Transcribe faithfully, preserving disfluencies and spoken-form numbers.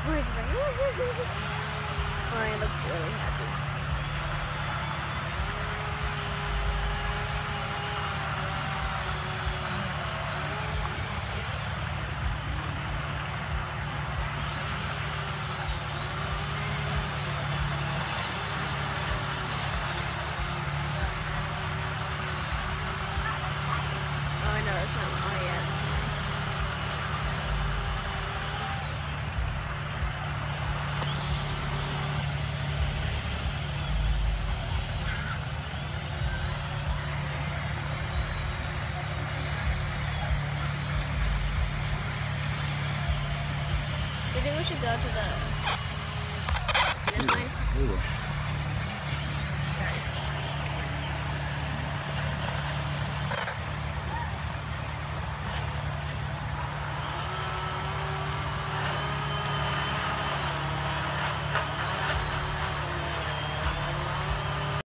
Corey's just like, Corey looks really happy. Oh, I know that's not all yet. Do you think we should go to the finish line? We will.